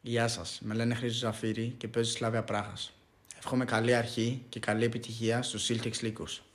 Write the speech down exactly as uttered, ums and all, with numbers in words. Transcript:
Γεια σας, με λένε Χρήστος Ζαφύρη και παίζω στη Σλάβια Πράγας. Εύχομαι καλή αρχή και καλή επιτυχία στους Celtics Λύκους.